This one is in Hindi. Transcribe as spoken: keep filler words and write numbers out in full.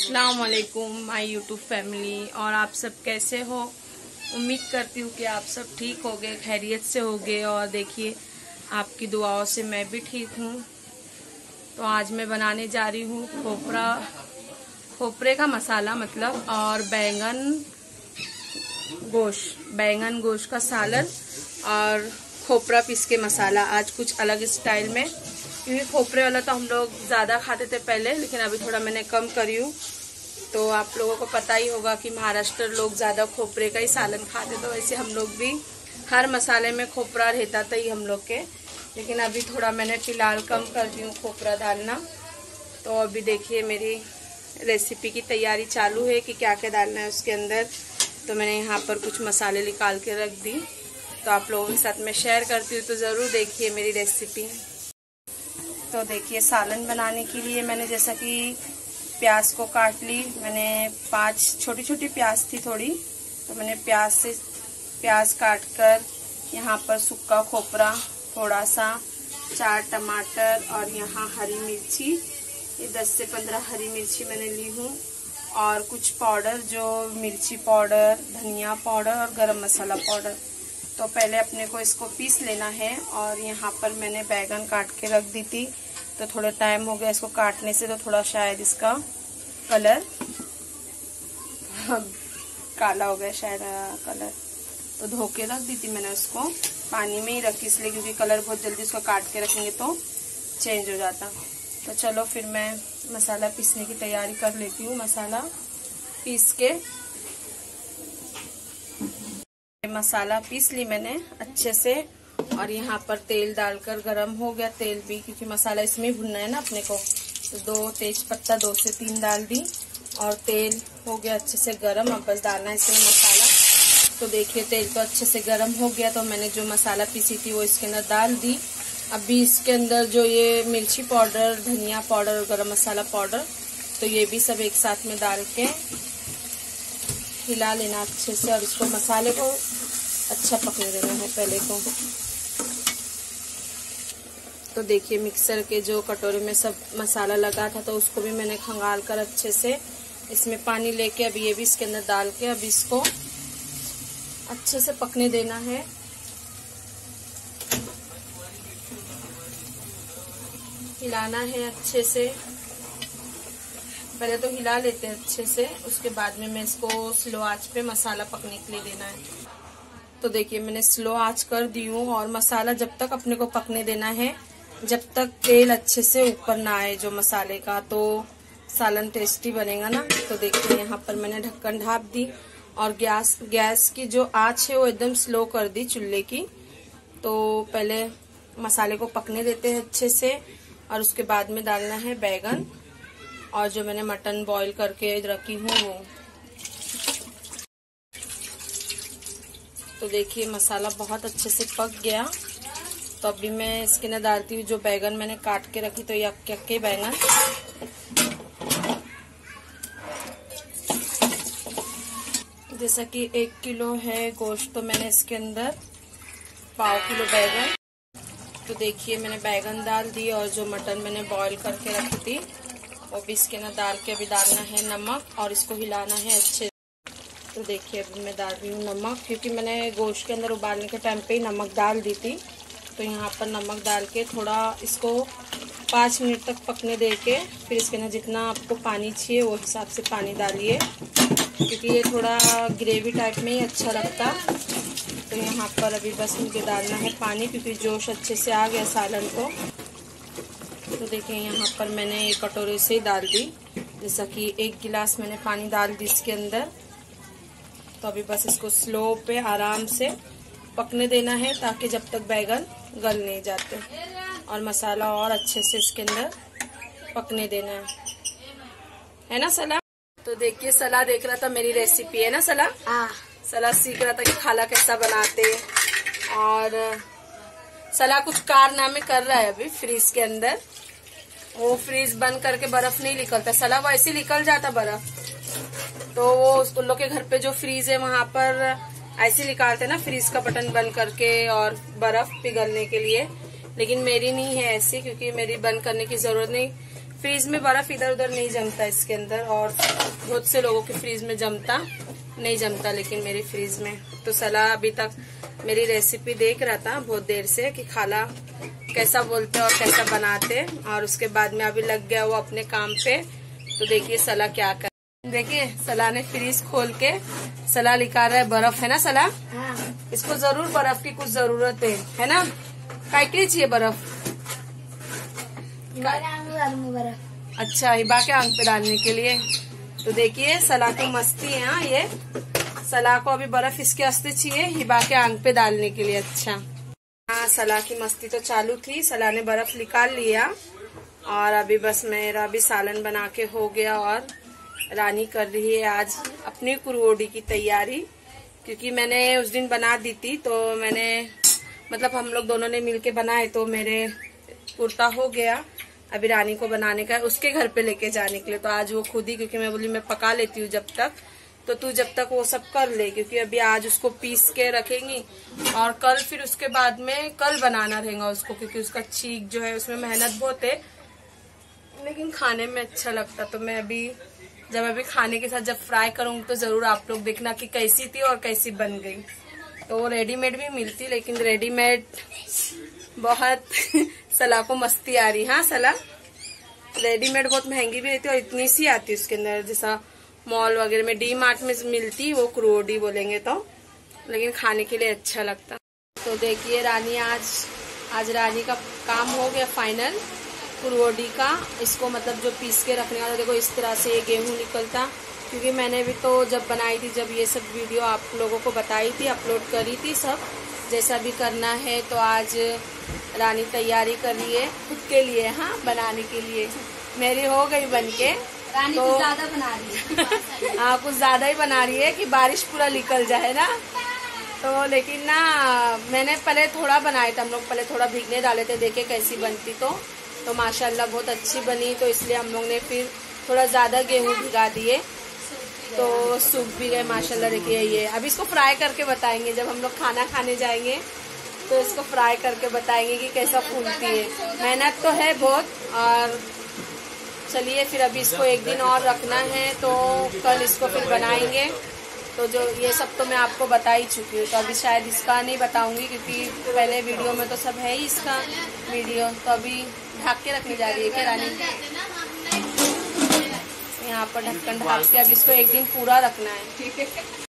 अस्सलाम वालेकुम माय यूट्यूब फैमिली। और आप सब कैसे हो? उम्मीद करती हूँ कि आप सब ठीक होगे, खैरियत से होगे। और देखिए, आपकी दुआओं से मैं भी ठीक हूँ। तो आज मैं बनाने जा रही हूँ खोपरा खोपरे का मसाला मतलब, और बैंगन गोश्त बैंगन गोश्त का सालन और खोपरा पीस के मसाला। आज कुछ अलग स्टाइल में, क्योंकि खोपरे वाला तो हम लोग ज़्यादा खाते थे पहले, लेकिन अभी थोड़ा मैंने कम करी हूँ। तो आप लोगों को पता ही होगा कि महाराष्ट्र लोग ज़्यादा खोपरे का ही सालन खाते, तो वैसे हम लोग भी हर मसाले में खोपरा रहता था ही हम लोग के। लेकिन अभी थोड़ा मैंने फ़िलहाल कम कर दी हूँ खोपरा डालना। तो अभी देखिए मेरी रेसिपी की तैयारी चालू है कि क्या क्या डालना है उसके अंदर। तो मैंने यहाँ पर कुछ मसाले निकाल के रख दी, तो आप लोगों के साथ मैं शेयर करती हूँ। तो ज़रूर देखिए मेरी रेसिपी। तो देखिए, सालन बनाने के लिए मैंने जैसा कि प्याज को काट ली। मैंने पांच छोटी छोटी प्याज थी थोड़ी, तो मैंने प्याज से प्याज काट कर यहाँ पर सूखा खोपरा थोड़ा सा, चार टमाटर और यहाँ हरी मिर्ची, ये दस से पंद्रह हरी मिर्ची मैंने ली हूँ। और कुछ पाउडर, जो मिर्ची पाउडर, धनिया पाउडर और गरम मसाला पाउडर। तो पहले अपने को इसको पीस लेना है। और यहाँ पर मैंने बैगन काट के रख दी थी, तो थोड़ा टाइम हो गया इसको काटने से, तो थोड़ा शायद इसका कलर काला हो गया शायद कलर। तो धो के रख दी थी मैंने उसको, पानी में ही रखी इसलिए, क्योंकि कलर बहुत जल्दी उसको काट के रखेंगे तो चेंज हो जाता। तो चलो फिर मैं मसाला पीसने की तैयारी कर लेती हूँ। मसाला पीस के मसाला पीस ली मैंने अच्छे से। और यहाँ पर तेल डालकर गरम हो गया तेल भी, क्योंकि मसाला इसमें भुनना है ना अपने को। तो दो तेज पत्ता दो से तीन डाल दी और तेल हो गया अच्छे से गरम। अब बस डालना है इसमें मसाला। तो देखिए तेल तो अच्छे से गरम हो गया, तो मैंने जो मसाला पीसी थी वो इसके अंदर डाल दी। अभी इसके अंदर जो ये मिर्ची पाउडर, धनिया पाउडर और गरम मसाला पाउडर, तो ये भी सब एक साथ में डाल के हिला लेना अच्छे से। और इसको मसाले को अच्छा पकने देना है पहले को। तो देखिए मिक्सर के जो कटोरे में सब मसाला लगा था, तो उसको भी मैंने खंगाल कर अच्छे से इसमें पानी लेके अभी ये भी इसके अंदर डाल के अभी इसको अच्छे से पकने देना है। हिलाना है अच्छे से, पहले तो हिला लेते हैं अच्छे से, उसके बाद में मैं इसको स्लो आंच पे मसाला पकने के लिए देना है। तो देखिए मैंने स्लो आंच कर दी हूँ। और मसाला जब तक अपने को पकने देना है जब तक तेल अच्छे से ऊपर ना आए जो मसाले का, तो सालन टेस्टी बनेगा ना। तो देखिए यहाँ पर मैंने ढक्कन ढाप दी और गैस गैस की जो आंच है वो एकदम स्लो कर दी चूल्हे की। तो पहले मसाले को पकने देते हैं अच्छे से, और उसके बाद में डालना है बैगन और जो मैंने मटन बॉईल करके रखी हूँ वो। तो देखिए मसाला बहुत अच्छे से पक गया। तो अभी मैं इसके अंदर डालती हूँ जो बैगन मैंने काट के रखी, तो ये अक्के अक्के बैगन। जैसा कि एक किलो है गोश्त, तो मैंने इसके अंदर पाव किलो बैगन। तो देखिए मैंने बैगन डाल दी, और जो मटन मैंने बॉईल करके रखी थी वो भी इसके अंदर डाल के अभी डालना है नमक, और इसको हिलाना है अच्छे। तो देखिए अभी मैं डाल रही हूँ नमक, क्योंकि मैंने गोश्त के अंदर उबालने के टाइम पे ही नमक डाल दी थी। तो यहाँ पर नमक डाल के थोड़ा इसको पाँच मिनट तक पकने दे के, फिर इसके अंदर जितना आपको पानी चाहिए वो हिसाब से पानी डालिए, क्योंकि ये थोड़ा ग्रेवी टाइप में ही अच्छा लगता। तो यहाँ पर अभी बस मुझे डालना है पानी, क्योंकि जोश अच्छे से आ गया सालन को। तो देखिए यहाँ पर मैंने एक कटोरे से ही डाल दी, जैसा कि एक गिलास मैंने पानी डाल दी इसके अंदर। तो अभी बस इसको स्लो पे आराम से पकने देना है, ताकि जब तक बैगन गल नहीं जाते, और मसाला और अच्छे से इसके अंदर पकने देना है, है ना सलाह? तो देखिए सलाह देख रहा था मेरी रेसिपी, है ना सलाह? हाँ। सलाह सीख रहा था कि खाला कैसा बनाते, और सलाह कुछ कारनामे कर रहा है अभी फ्रीज के अंदर। वो फ्रीज बंद करके बर्फ नहीं निकलता, सलाह वो ऐसे निकल जाता बर्फ। तो वो उन लोग के घर पे जो फ्रीज है वहां पर ऐसे निकालते ना, फ्रीज का बटन बंद करके और बर्फ पिघलने के लिए। लेकिन मेरी नहीं है ऐसी, क्योंकि मेरी बंद करने की जरूरत नहीं, फ्रीज में बर्फ इधर उधर नहीं जमता इसके अंदर, और बहुत से लोगों के फ्रीज में जमता, नहीं जमता लेकिन मेरी फ्रीज में। तो सलाह अभी तक मेरी रेसिपी देख रहा था बहुत देर से कि खाला कैसा बोलते और कैसा बनाते, और उसके बाद में अभी लग गया वो अपने काम पे। तो देखिए सलाह क्या कर, देखिए सलाह ने फ्रीज खोल के सलाह निकाल रहा है बर्फ, है ना सलाह? हाँ। इसको जरूर बर्फ की कुछ जरूरत है, है ना? काय के लिए चाहिए बर्फ? बर्फ अच्छा, हिबा के आंख पे डालने के लिए। तो देखिए सलाह की मस्ती है। हाँ, ये सलाह को अभी बर्फ इसके वास्ते चाहिए, हिबा के आंख पे डालने के लिए। अच्छा हाँ, सलाह की मस्ती तो चालू थी। सलाह ने बर्फ निकाल लिया और अभी बस मेरा भी सालन बना के हो गया, और रानी कर रही है आज अपनी कुरवोडी की तैयारी, क्योंकि मैंने उस दिन बना दी थी। तो मैंने मतलब हम लोग दोनों ने मिलके बनाए, तो मेरे कुर्ता हो गया। अभी रानी को बनाने का उसके घर पे लेके जाने के लिए, तो आज वो खुद ही, क्योंकि मैं बोली मैं पका लेती हूँ जब तक, तो तू जब तक वो सब कर ले, क्योंकि अभी आज उसको पीस के रखेंगी और कल फिर उसके बाद में कल बनाना रहेगा उसको, क्योंकि उसका चीक जो है उसमें मेहनत बहुत है लेकिन खाने में अच्छा लगता। तो मैं अभी जब अभी खाने के साथ जब फ्राई करूंगी तो जरूर आप लोग देखना कि कैसी थी और कैसी बन गई। तो वो रेडीमेड भी मिलती, लेकिन रेडीमेड बहुत सलाह को मस्ती आ रही। हाँ सलाह, रेडीमेड बहुत महंगी भी रहती है और इतनी सी आती है उसके अंदर, जैसा मॉल वगैरह में डी मार्ट में मिलती, वो कुरवोडी बोलेंगे तो, लेकिन खाने के लिए अच्छा लगता। तो देखिए रानी आज आज रानी का काम हो गया फाइनल कुरवोडी का। इसको मतलब जो पीस के रखने वाला, देखो इस तरह से ये गेहूं निकलता, क्योंकि मैंने भी तो जब बनाई थी, जब ये सब वीडियो आप लोगों को बताई थी, अपलोड करी थी, सब जैसा भी करना है। तो आज रानी तैयारी कर रही है खुद के लिए, हाँ बनाने के लिए। मेरी हो गई बन के, रानी तो कुछ ज्यादा बना रही है। हाँ कुछ ज्यादा ही बना रही है कि बारिश पूरा निकल जाए ना। तो लेकिन ना मैंने पहले थोड़ा बनाया था, हम लोग पहले थोड़ा भीगने डाले थे, देखे कैसी बनती। तो तो माशाल्लाह बहुत अच्छी बनी, तो इसलिए हम लोग ने फिर थोड़ा ज्यादा गेहूं भिगा दिए, तो सूख भी गए माशाल्लाह। देखिए ये अभी इसको फ्राई करके बताएंगे, जब हम लोग खाना खाने जाएंगे तो इसको फ्राई करके बताएंगे कि कैसा फूलती है। मेहनत तो है बहुत। और चलिए फिर अभी इसको एक दिन और रखना है, तो कल इसको फिर बनाएंगे। तो जो ये सब तो मैं आपको बता ही चुकी हूँ, तो अभी शायद इसका नहीं बताऊंगी, क्योंकि पहले वीडियो में तो सब है ही इसका वीडियो। तो अभी ढक के रखने जा रही है क्या रानी? यहाँ पर ढक्कन ढक के अब इसको एक दिन पूरा रखना है।